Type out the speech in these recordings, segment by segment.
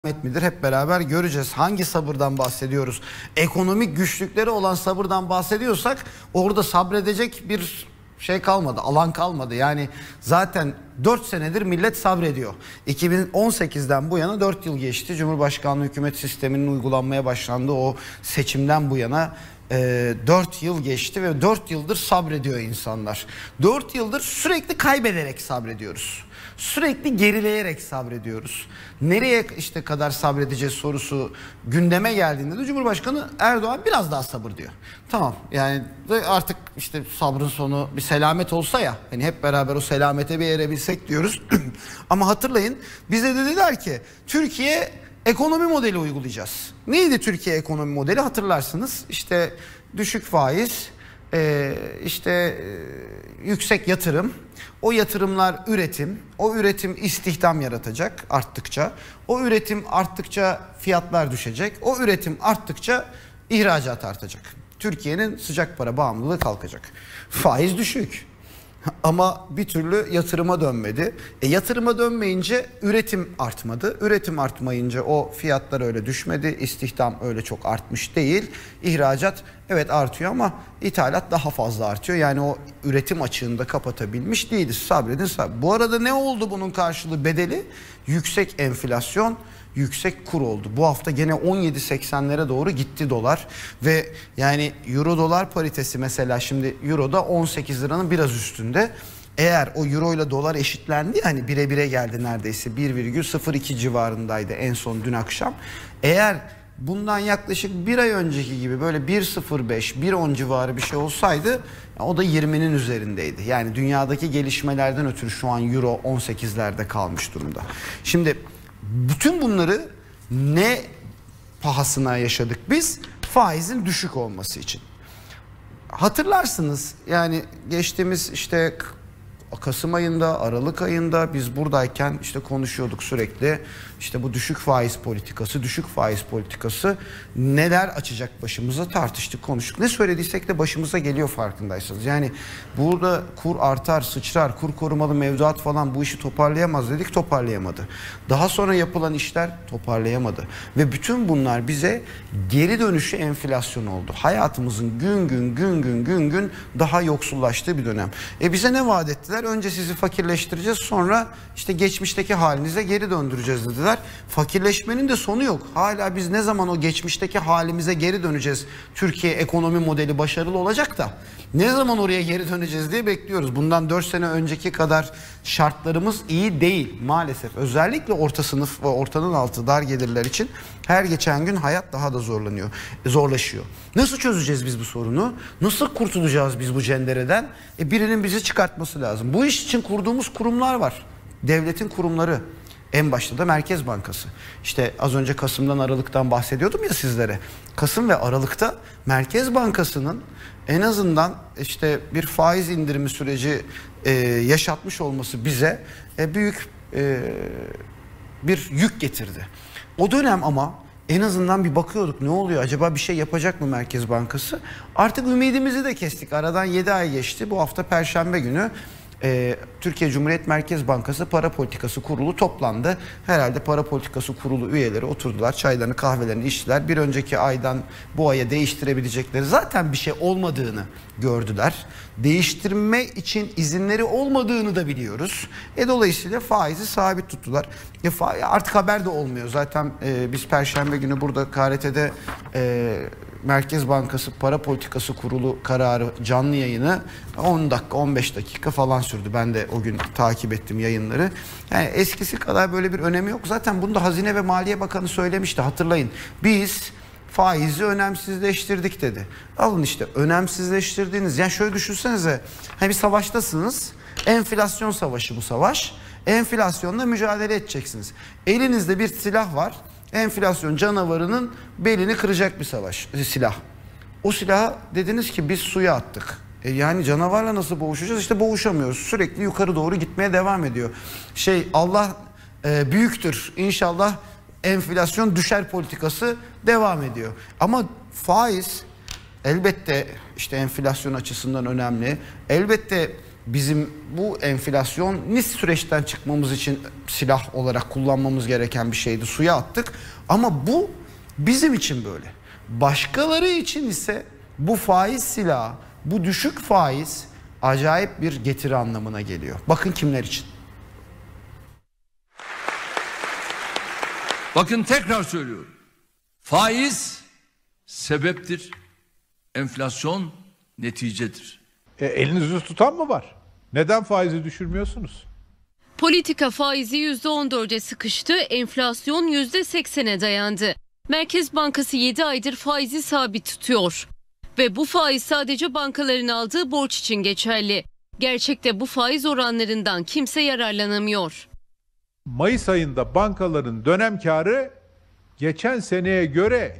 midir? Hep beraber göreceğiz. Hangi sabırdan bahsediyoruz? Ekonomik güçlükleri olan sabırdan bahsediyorsak orada sabredecek bir şey kalmadı, alan kalmadı. Yani zaten 4 senedir millet sabrediyor. 2018'den bu yana 4 yıl geçti. Cumhurbaşkanlığı hükümet sisteminin uygulanmaya başlandığı o seçimden bu yana 4 yıl geçti ve 4 yıldır sabrediyor insanlar. 4 yıldır sürekli kaybederek sabrediyoruz. Sürekli gerileyerek sabrediyoruz. Nereye işte kadar sabredeceğiz sorusu gündeme geldiğinde de Cumhurbaşkanı Erdoğan biraz daha sabır diyor. Tamam, yani artık işte sabrın sonu bir selamet olsa ya, hani hep beraber o selamete bir erebilsek diyoruz. Ama hatırlayın, bize de dediler ki Türkiye ekonomi modeli uygulayacağız. Neydi Türkiye ekonomi modeli, hatırlarsınız. İşte düşük faiz, yüksek yatırım, o yatırımlar üretim, o üretim istihdam yaratacak arttıkça, o üretim arttıkça fiyatlar düşecek, o üretim arttıkça ihracat artacak. Türkiye'nin sıcak para bağımlılığı kalkacak. Faiz düşük ama bir türlü yatırıma dönmedi. Yatırıma dönmeyince üretim artmadı. Üretim artmayınca o fiyatlar öyle düşmedi. İstihdam öyle çok artmış değil. İhracat evet artıyor ama ithalat daha fazla artıyor. Yani o üretim açığını da kapatabilmiş değiliz. Sabredin. Bu arada ne oldu bunun karşılığı, bedeli? Yüksek enflasyon, yüksek kur oldu. Bu hafta gene 17.80'lere doğru gitti dolar ve yani euro dolar paritesi mesela şimdi euroda 18 liranın biraz üstünde. Eğer o euro ile dolar eşitlendi, hani bire bire geldi, neredeyse 1,02 civarındaydı en son dün akşam. Eğer bundan yaklaşık bir ay önceki gibi böyle 1,05 1,10 civarı bir şey olsaydı, o da 20'nin üzerindeydi. Yani dünyadaki gelişmelerden ötürü şu an euro 18'lerde kalmış durumda. Şimdi bütün bunları ne pahasına yaşadık biz? Faizin düşük olması için. Hatırlarsınız, yani geçtiğimiz işte Kasım ayında, Aralık ayında biz buradayken işte konuşuyorduk sürekli. İşte bu düşük faiz politikası neler açacak başımıza, tartıştık, konuştuk. Ne söylediysek de başımıza geliyor, farkındaysanız. Yani burada kur artar, sıçrar, kur korumalı mevduat falan bu işi toparlayamaz dedik, toparlayamadı. Daha sonra yapılan işler toparlayamadı. Ve bütün bunlar bize geri dönüşü enflasyon oldu. Hayatımızın gün gün daha yoksullaştığı bir dönem. Bize ne vaat ettiler? Önce sizi fakirleştireceğiz, sonra işte geçmişteki halinize geri döndüreceğiz dediler. Fakirleşmenin de sonu yok. Hala biz ne zaman o geçmişteki halimize geri döneceğiz? Türkiye ekonomi modeli başarılı olacak da ne zaman oraya geri döneceğiz diye bekliyoruz. Bundan 4 sene önceki kadar şartlarımız iyi değil maalesef. Özellikle orta sınıf ve ortanın altı dar gelirler için her geçen gün hayat daha da zorlaşıyor. Nasıl çözeceğiz biz bu sorunu? Nasıl kurtulacağız biz bu cendereden? Birinin bizi çıkartması lazım. Bu iş için kurduğumuz kurumlar var. Devletin kurumları. En başta da Merkez Bankası. İşte az önce Kasım'dan Aralık'tan bahsediyordum ya sizlere. Kasım ve Aralık'ta Merkez Bankası'nın en azından işte bir faiz indirimi süreci yaşatmış olması bize büyük bir yük getirdi. O dönem ama en azından bir bakıyorduk, ne oluyor acaba, bir şey yapacak mı Merkez Bankası? Artık ümidimizi de kestik. Aradan 7 ay geçti. Bu hafta Perşembe günü Türkiye Cumhuriyet Merkez Bankası Para Politikası Kurulu toplandı. Herhalde Para Politikası Kurulu üyeleri oturdular, çaylarını kahvelerini içtiler. Bir önceki aydan bu aya değiştirebilecekleri zaten bir şey olmadığını gördüler. Değiştirme için izinleri olmadığını da biliyoruz. Dolayısıyla faizi sabit tuttular. Artık haber de olmuyor. Zaten biz Perşembe günü burada KRT'de Merkez Bankası Para Politikası Kurulu kararı canlı yayını 10 dakika 15 dakika falan sürdü. Ben de o gün takip ettim yayınları. Yani eskisi kadar böyle bir önemi yok. Zaten bunu da Hazine ve Maliye Bakanı söylemişti, hatırlayın. Biz faizi önemsizleştirdik dedi. Alın işte, önemsizleştirdiğiniz, yani şöyle düşünsenize, hani bir savaştasınız. Enflasyon savaşı bu savaş. Enflasyonla mücadele edeceksiniz. Elinizde bir silah var. Enflasyon canavarının belini kıracak bir silah. O silahı dediniz ki biz suya attık. Yani canavarla nasıl boğuşacağız? İşte boğuşamıyoruz. Sürekli yukarı doğru gitmeye devam ediyor. Allah büyüktür. İnşallah enflasyon düşer politikası devam ediyor. Ama faiz elbette işte enflasyon açısından önemli. Elbette bizim bu enflasyonist süreçten çıkmamız için silah olarak kullanmamız gereken bir şeydi. Suya attık ama bu bizim için böyle. Başkaları için ise bu faiz silahı, bu düşük faiz acayip bir getiri anlamına geliyor. Bakın kimler için. Bakın tekrar söylüyorum. Faiz sebeptir. Enflasyon neticedir. Elinizi tutan mı var? Neden faizi düşürmüyorsunuz? Politika faizi %14'e sıkıştı, enflasyon %80'e dayandı. Merkez Bankası 7 aydır faizi sabit tutuyor. Ve bu faiz sadece bankaların aldığı borç için geçerli. Gerçekte bu faiz oranlarından kimse yararlanamıyor. Mayıs ayında bankaların dönem karı geçen seneye göre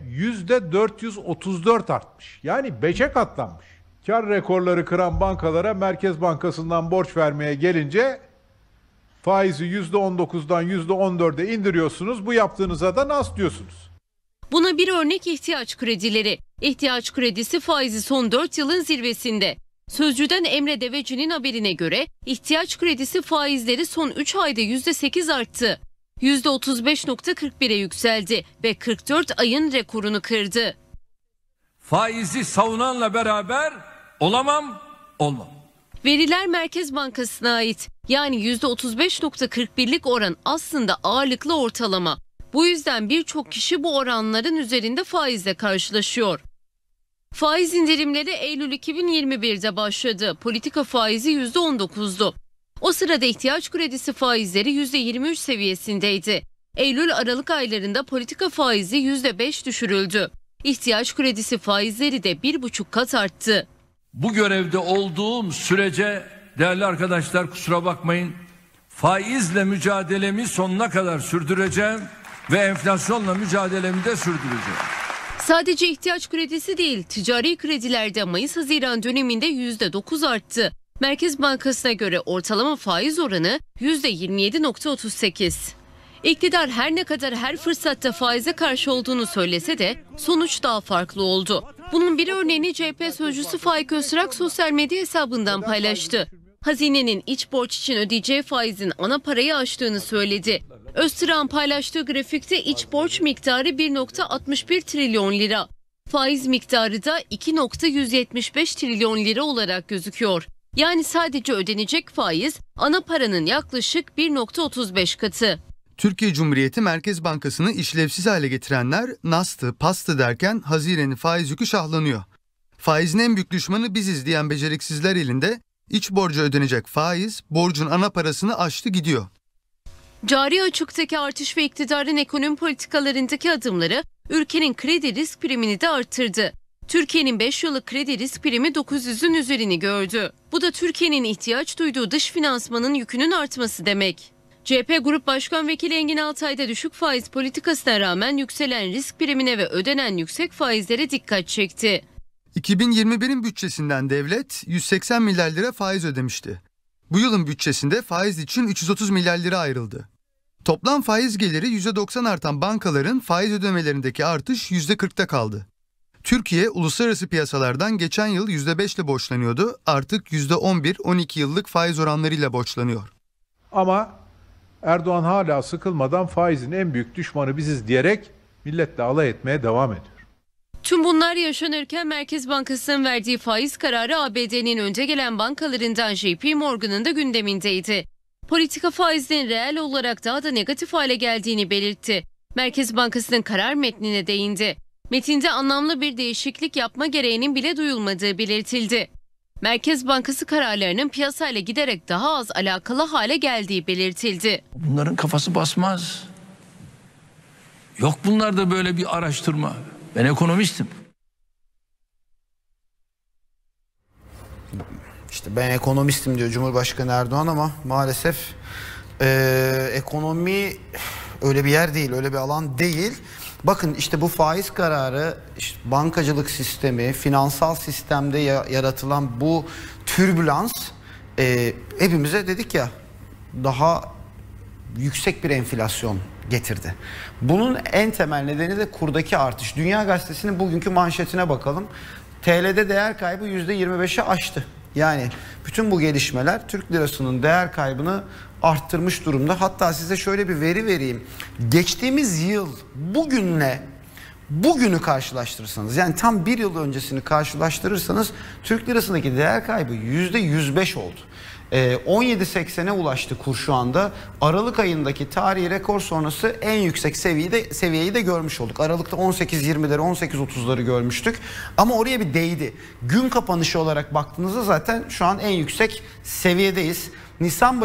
%434 artmış. Yani 5'e katlanmış. Kar rekorları kıran bankalara Merkez Bankası'ndan borç vermeye gelince faizi %19'dan %14'e indiriyorsunuz. Bu yaptığınıza da nas diyorsunuz. Buna bir örnek ihtiyaç kredileri. İhtiyaç kredisi faizi son 4 yılın zirvesinde. Sözcü'den Emre Deveci'nin haberine göre ihtiyaç kredisi faizleri son 3 ayda %8 arttı. %35.41'e yükseldi ve 44 ayın rekorunu kırdı. Faizi savunanla beraber olamam, olmam. Veriler Merkez Bankası'na ait. Yani %35.41'lik oran aslında ağırlıklı ortalama. Bu yüzden birçok kişi bu oranların üzerinde faizle karşılaşıyor. Faiz indirimleri Eylül 2021'de başladı. Politika faizi %19'du. O sırada ihtiyaç kredisi faizleri %23 seviyesindeydi. Eylül-Aralık aylarında politika faizi %5 düşürüldü. İhtiyaç kredisi faizleri de 1,5 kat arttı. Bu görevde olduğum sürece değerli arkadaşlar kusura bakmayın, faizle mücadelemi sonuna kadar sürdüreceğim ve enflasyonla mücadelemi de sürdüreceğim. Sadece ihtiyaç kredisi değil, ticari kredilerde Mayıs-Haziran döneminde %9 arttı. Merkez Bankası'na göre ortalama faiz oranı %27.38. İktidar her ne kadar her fırsatta faize karşı olduğunu söylese de sonuç daha farklı oldu. Bunun bir örneğini CHP sözcüsü Faik Öztürk sosyal medya hesabından paylaştı. Hazinenin iç borç için ödeyeceği faizin ana parayı aştığını söyledi. Öztürk'ün paylaştığı grafikte iç borç miktarı 1,61 trilyon lira. Faiz miktarı da 2,175 trilyon lira olarak gözüküyor. Yani sadece ödenecek faiz ana paranın yaklaşık 1,35 katı. Türkiye Cumhuriyeti Merkez Bankası'nı işlevsiz hale getirenler nastı, pastı derken hazinenin faiz yükü şahlanıyor. Faizin en büyük düşmanı biziz diyen beceriksizler elinde iç borca ödenecek faiz borcun ana parasını aştı gidiyor. Cari açıktaki artış ve iktidarın ekonomi politikalarındaki adımları ülkenin kredi risk primini de arttırdı. Türkiye'nin 5 yıllık kredi risk primi 900'ün üzerini gördü. Bu da Türkiye'nin ihtiyaç duyduğu dış finansmanın yükünün artması demek. CHP Grup Başkan Vekili Engin Altay da düşük faiz politikasına rağmen yükselen risk primine ve ödenen yüksek faizlere dikkat çekti. 2021'in bütçesinden devlet 180 milyar lira faiz ödemişti. Bu yılın bütçesinde faiz için 330 milyar lira ayrıldı. Toplam faiz geliri %90 artan bankaların faiz ödemelerindeki artış %40'ta kaldı. Türkiye uluslararası piyasalardan geçen yıl %5 ile borçlanıyordu. Artık %11-12 yıllık faiz oranlarıyla borçlanıyor. Ama Erdoğan hala sıkılmadan faizin en büyük düşmanı biziz diyerek milletle alay etmeye devam ediyor. Tüm bunlar yaşanırken Merkez Bankası'nın verdiği faiz kararı ABD'nin önde gelen bankalarından JP Morgan'ın da gündemindeydi. Politika faizinin reel olarak daha da negatif hale geldiğini belirtti. Merkez Bankası'nın karar metnine değindi. Metinde anlamlı bir değişiklik yapma gereğinin bile duyulmadığı belirtildi. Merkez Bankası kararlarının piyasayla giderek daha az alakalı hale geldiği belirtildi. Bunların kafası basmaz. Yok bunlarda böyle bir araştırma. Ben ekonomistim. İşte ben ekonomistim diyor Cumhurbaşkanı Erdoğan ama maalesef ekonomi öyle bir yer değil, öyle bir alan değil. Bakın işte bu faiz kararı, işte bankacılık sistemi, finansal sistemde yaratılan bu türbülans hepimize dedik ya daha yüksek bir enflasyon getirdi. Bunun en temel nedeni de kurdaki artış. Dünya Gazetesi'nin bugünkü manşetine bakalım. TL'de değer kaybı %25'i aştı. Yani bütün bu gelişmeler Türk lirasının değer kaybını arttırmış durumda. Hatta size şöyle bir veri vereyim. Geçtiğimiz yıl bugünü karşılaştırırsanız, yani tam bir yıl öncesini karşılaştırırsanız Türk lirasındaki değer kaybı %105 oldu. 17.80'e ulaştı kur şu anda. Aralık ayındaki tarihi rekor sonrası en yüksek seviyeyi de görmüş olduk. Aralıkta 18.20'leri 18.30'ları görmüştük. Ama oraya bir değdi. Gün kapanışı olarak baktığınızda zaten şu an en yüksek seviyedeyiz. Nisan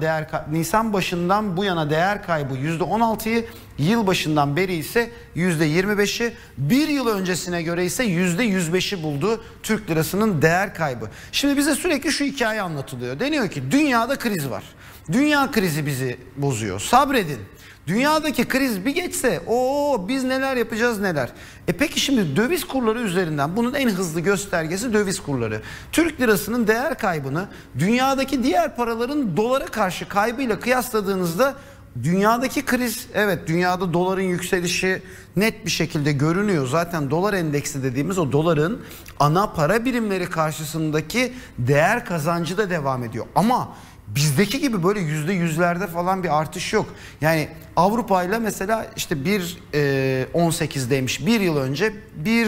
başından bu yana değer kaybı %16'yı, yıl başından beri ise %25'i, bir yıl öncesine göre ise %105'i buldu Türk lirasının değer kaybı. Şimdi bize sürekli şu hikaye anlatılıyor. Deniyor ki dünyada kriz var. Dünya krizi bizi bozuyor. Sabredin. Dünyadaki kriz bir geçse biz neler yapacağız neler. Peki şimdi döviz kurları üzerinden bunun en hızlı göstergesi döviz kurları. Türk lirasının değer kaybını dünyadaki diğer paraların dolara karşı kaybıyla kıyasladığınızda dünyadaki kriz, evet, dünyada doların yükselişi net bir şekilde görünüyor. Zaten dolar endeksi dediğimiz o doların ana para birimleri karşısındaki değer kazancı da devam ediyor. Ama bizdeki gibi böyle %100'lerde falan bir artış yok. Yani Avrupa ile mesela işte 1.18'deymiş bir yıl önce, 1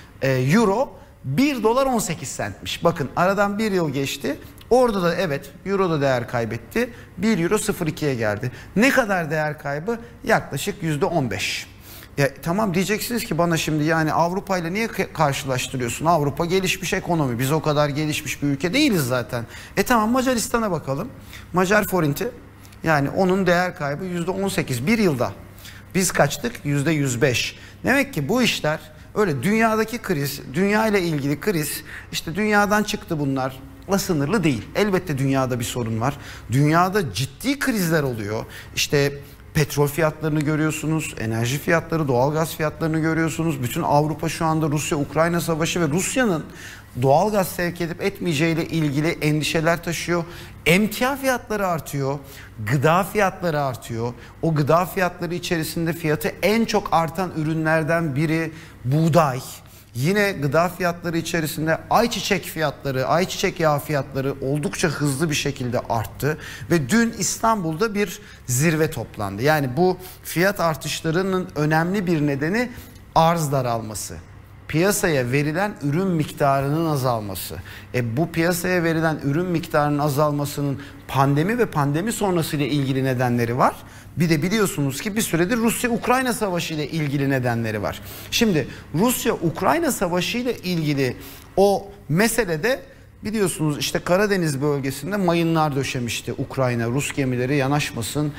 euro 1 dolar 18 centmiş. Bakın aradan bir yıl geçti. Orada da evet euro da değer kaybetti. 1 euro 0.2'ye geldi. Ne kadar değer kaybı? Yaklaşık %15. Tamam diyeceksiniz ki bana şimdi, yani Avrupa ile niye karşılaştırıyorsun? Avrupa gelişmiş ekonomi. Biz o kadar gelişmiş bir ülke değiliz zaten. Tamam, Macaristan'a bakalım. Macar forinti, yani onun değer kaybı %18 bir yılda. Biz kaçtık? %105. Demek ki bu işler öyle dünyadaki kriz, dünya ile ilgili kriz, işte dünyadan çıktı bunlar, sınırlı değil. Elbette dünyada bir sorun var. Dünyada ciddi krizler oluyor. İşte petrol fiyatlarını görüyorsunuz, enerji fiyatları, doğalgaz fiyatlarını görüyorsunuz. Bütün Avrupa şu anda Rusya-Ukrayna savaşı ve Rusya'nın doğalgaz sevk edip etmeyeceğiyle ilgili endişeler taşıyor. Emtia fiyatları artıyor, gıda fiyatları artıyor. O gıda fiyatları içerisinde fiyatı en çok artan ürünlerden biri buğday. Yine gıda fiyatları içerisinde ayçiçek fiyatları, ayçiçek yağı fiyatları oldukça hızlı bir şekilde arttı. Ve dün İstanbul'da bir zirve toplandı. Yani bu fiyat artışlarının önemli bir nedeni arz daralması. Piyasaya verilen ürün miktarının azalması. Bu piyasaya verilen ürün miktarının azalmasının pandemi ve pandemi sonrası ile ilgili nedenleri var. Bir de biliyorsunuz ki bir süredir Rusya-Ukrayna savaşı ile ilgili nedenleri var. Şimdi Rusya-Ukrayna savaşı ile ilgili o meselede biliyorsunuz işte Karadeniz bölgesinde mayınlar döşemişti Ukrayna. Rus gemileri yanaşmasın,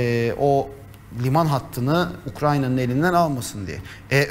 o liman hattını Ukrayna'nın elinden almasın diye.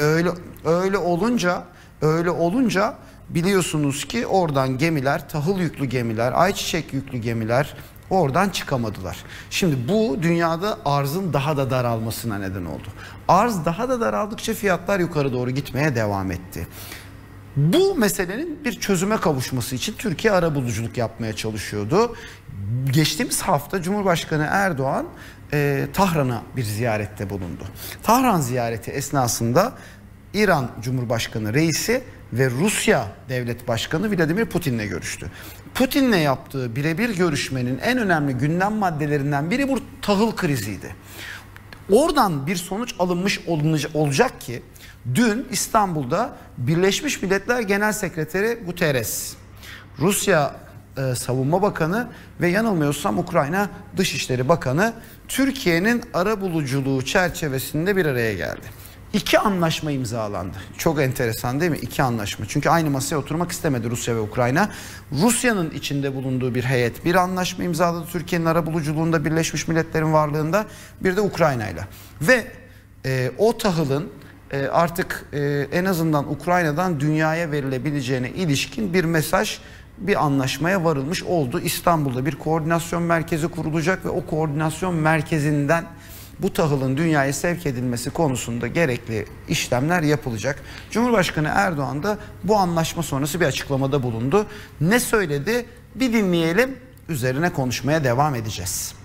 Öyle olunca biliyorsunuz ki oradan gemiler, tahıl yüklü gemiler, ayçiçek yüklü gemiler oradan çıkamadılar. Şimdi bu dünyada arzın daha da daralmasına neden oldu. Arz daha da daraldıkça fiyatlar yukarı doğru gitmeye devam etti. Bu meselenin bir çözüme kavuşması için Türkiye arabuluculuk yapmaya çalışıyordu. Geçtiğimiz hafta Cumhurbaşkanı Erdoğan Tahran'a bir ziyarette bulundu. Tahran ziyareti esnasında İran Cumhurbaşkanı reisi ve Rusya Devlet Başkanı Vladimir Putin'le görüştü. Putin'le yaptığı birebir görüşmenin en önemli gündem maddelerinden biri bu tahıl kriziydi. Oradan bir sonuç alınmış olacak ki dün İstanbul'da Birleşmiş Milletler Genel Sekreteri Guterres, Rusya Savunma Bakanı ve yanılmıyorsam Ukrayna Dışişleri Bakanı Türkiye'nin arabuluculuğu çerçevesinde bir araya geldi. 2 anlaşma imzalandı. Çok enteresan değil mi? 2 anlaşma. Çünkü aynı masaya oturmak istemedi Rusya ve Ukrayna. Rusya'nın içinde bulunduğu bir heyet bir anlaşma imzaladı. Türkiye'nin arabuluculuğunda, Birleşmiş Milletler'in varlığında, bir de Ukrayna'yla. Ve o tahılın artık en azından Ukrayna'dan dünyaya verilebileceğine ilişkin bir mesaj, bir anlaşmaya varılmış oldu. İstanbul'da bir koordinasyon merkezi kurulacak ve o koordinasyon merkezinden bu tahılın dünyaya sevk edilmesi konusunda gerekli işlemler yapılacak. Cumhurbaşkanı Erdoğan da bu anlaşma sonrası bir açıklamada bulundu. Ne söyledi? Bir dinleyelim, üzerine konuşmaya devam edeceğiz.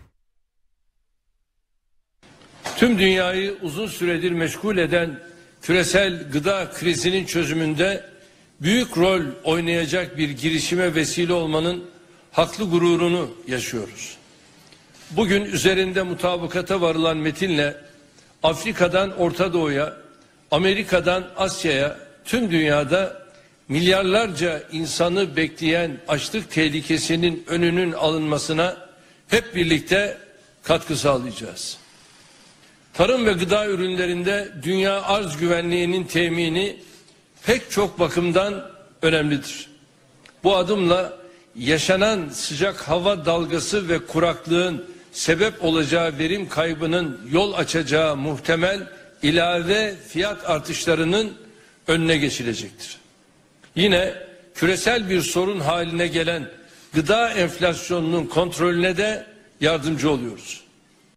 Tüm dünyayı uzun süredir meşgul eden küresel gıda krizinin çözümünde büyük rol oynayacak bir girişime vesile olmanın haklı gururunu yaşıyoruz. Bugün üzerinde mutabakata varılan metinle Afrika'dan Orta Doğu'ya, Amerika'dan Asya'ya, tüm dünyada milyarlarca insanı bekleyen açlık tehlikesinin önünün alınmasına hep birlikte katkı sağlayacağız. Tarım ve gıda ürünlerinde dünya arz güvenliğinin temini pek çok bakımdan önemlidir. Bu adımla yaşanan sıcak hava dalgası ve kuraklığın sebep olacağı verim kaybının yol açacağı muhtemel ilave fiyat artışlarının önüne geçilecektir. Yine küresel bir sorun haline gelen gıda enflasyonunun kontrolüne de yardımcı oluyoruz.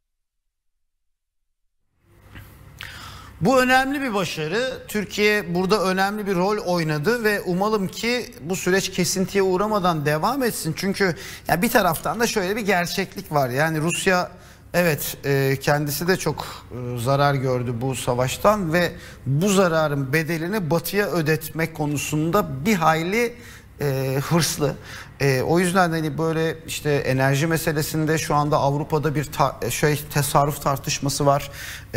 Bu önemli bir başarı. Türkiye burada önemli bir rol oynadı ve umalım ki bu süreç kesintiye uğramadan devam etsin. Çünkü ya bir taraftan da şöyle bir gerçeklik var. Yani Rusya evet kendisi de çok zarar gördü bu savaştan ve bu zararın bedelini Batı'ya ödetmek konusunda bir hayli hırslı. O yüzden hani böyle işte enerji meselesinde şu anda Avrupa'da bir tasarruf tartışması var.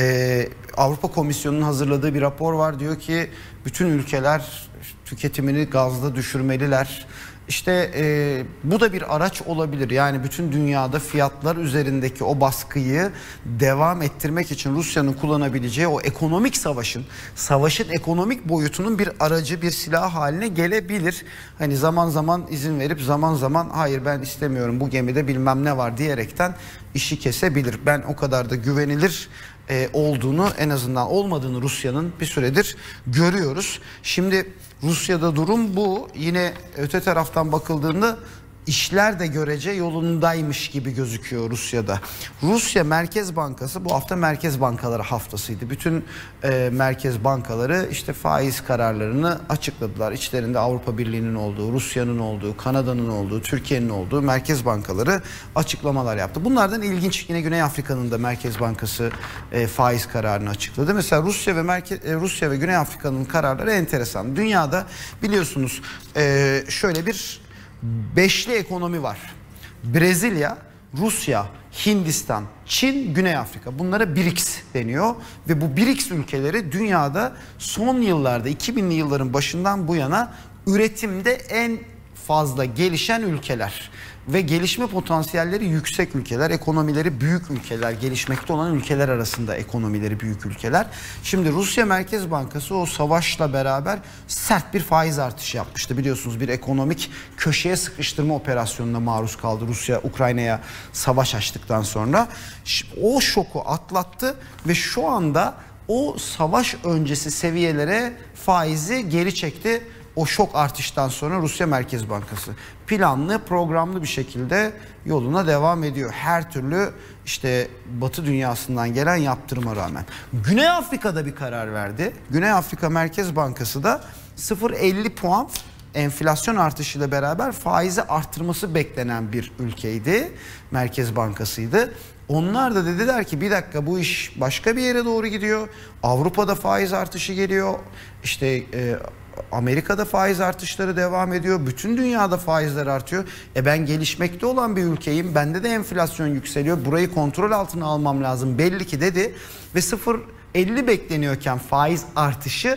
Avrupa Komisyonu'nun hazırladığı bir rapor var. Diyor ki bütün ülkeler tüketimini gazda düşürmeliler. İşte bu da bir araç olabilir. Yani bütün dünyada fiyatlar üzerindeki o baskıyı devam ettirmek için Rusya'nın kullanabileceği o ekonomik savaşın ekonomik boyutunun bir aracı, bir silah haline gelebilir. Hani zaman zaman izin verip zaman zaman hayır ben istemiyorum bu gemide bilmem ne var diyerekten işi kesebilir. Ben o kadar da güvenilir olduğunu, en azından olmadığını Rusya'nın bir süredir görüyoruz. Şimdi Rusya'da durum bu. Yine öte taraftan bakıldığında işler de görece yolundaymış gibi gözüküyor Rusya'da. Rusya Merkez Bankası bu hafta Merkez Bankaları haftasıydı. Bütün merkez bankaları işte faiz kararlarını açıkladılar. İçlerinde Avrupa Birliği'nin olduğu, Rusya'nın olduğu, Kanada'nın olduğu, Türkiye'nin olduğu merkez bankaları açıklamalar yaptı. Bunlardan ilginç yine Güney Afrika'nın da Merkez Bankası faiz kararını açıkladı. Mesela Rusya ve Güney Afrika'nın kararları enteresan. Dünyada biliyorsunuz şöyle bir beşli ekonomi var. Brezilya, Rusya, Hindistan, Çin, Güney Afrika. Bunlara BRICS deniyor ve bu BRICS ülkeleri dünyada son yıllarda 2000'li yılların başından bu yana üretimde en fazla gelişen ülkeler ve gelişme potansiyelleri yüksek ülkeler, ekonomileri büyük ülkeler, gelişmekte olan ülkeler arasında ekonomileri büyük ülkeler. Şimdi Rusya Merkez Bankası o savaşla beraber sert bir faiz artışı yapmıştı. Biliyorsunuz bir ekonomik köşeye sıkıştırma operasyonuna maruz kaldı Rusya Ukrayna'ya savaş açtıktan sonra. O şoku atlattı ve şu anda o savaş öncesi seviyelere faizi geri çekti. O şok artıştan sonra Rusya Merkez Bankası planlı, programlı bir şekilde yoluna devam ediyor. Her türlü işte Batı dünyasından gelen yaptırıma rağmen. Güney Afrika'da bir karar verdi. Güney Afrika Merkez Bankası da 0,50 puan enflasyon artışıyla beraber faizi arttırması beklenen bir ülkeydi. Merkez Bankası'ydı. Onlar da dediler ki bir dakika bu iş başka bir yere doğru gidiyor. Avrupa'da faiz artışı geliyor. İşte Amerika'da faiz artışları devam ediyor. Bütün dünyada faizler artıyor. Ben gelişmekte olan bir ülkeyim. Bende de enflasyon yükseliyor. Burayı kontrol altına almam lazım belli ki dedi. Ve 0,50 bekleniyorken faiz artışı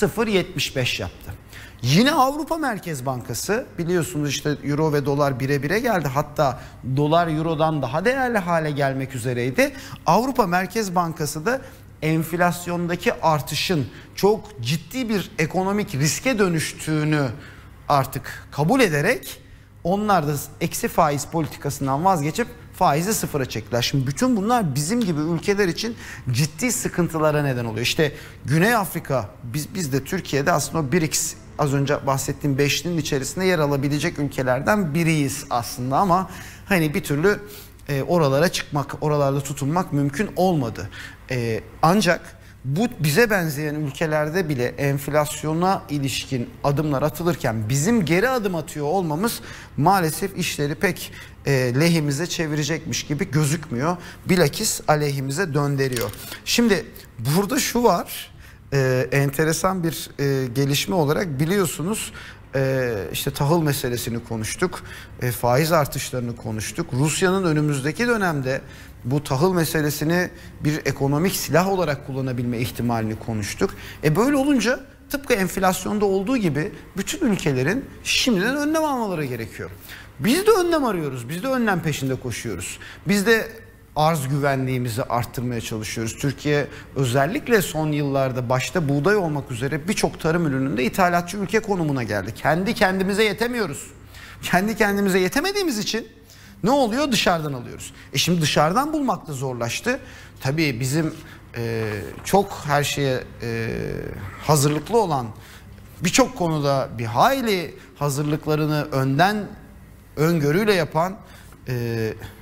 0,75 yaptı. Yine Avrupa Merkez Bankası biliyorsunuz işte euro ve dolar bire bire geldi. Hatta dolar eurodan daha değerli hale gelmek üzereydi. Avrupa Merkez Bankası da enflasyondaki artışın çok ciddi bir ekonomik riske dönüştüğünü artık kabul ederek onlar da eksi faiz politikasından vazgeçip faizi sıfıra çektiler. Şimdi bütün bunlar bizim gibi ülkeler için ciddi sıkıntılara neden oluyor. İşte Güney Afrika biz de Türkiye'de aslında o BRICS az önce bahsettiğim beşlinin içerisinde yer alabilecek ülkelerden biriyiz aslında ama hani bir türlü oralara çıkmak, oralarda tutunmak mümkün olmadı. Ancak bu bize benzeyen ülkelerde bile enflasyona ilişkin adımlar atılırken bizim geri adım atıyor olmamız maalesef işleri pek lehimize çevirecekmiş gibi gözükmüyor. Bilakis aleyhimize döndürüyor. Şimdi burada şu var. enteresan bir gelişme olarak biliyorsunuz işte tahıl meselesini konuştuk, faiz artışlarını konuştuk. Rusya'nın önümüzdeki dönemde bu tahıl meselesini bir ekonomik silah olarak kullanabilme ihtimalini konuştuk. Böyle olunca tıpkı enflasyonda olduğu gibi bütün ülkelerin şimdiden önlem almaları gerekiyor. Biz de önlem arıyoruz, biz de önlem peşinde koşuyoruz. Biz de arz güvenliğimizi arttırmaya çalışıyoruz. Türkiye özellikle son yıllarda başta buğday olmak üzere birçok tarım ürününde ithalatçı ülke konumuna geldi. Kendi kendimize yetemiyoruz. Kendi kendimize yetemediğimiz için ne oluyor? Dışarıdan alıyoruz. Şimdi dışarıdan bulmak da zorlaştı. Tabii bizim çok her şeye hazırlıklı olan, birçok konuda bir hayli hazırlıklarını öngörüyle yapan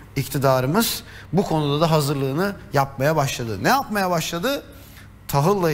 iktidarımız bu konuda da hazırlığını yapmaya başladı. Ne yapmaya başladı? Tahılla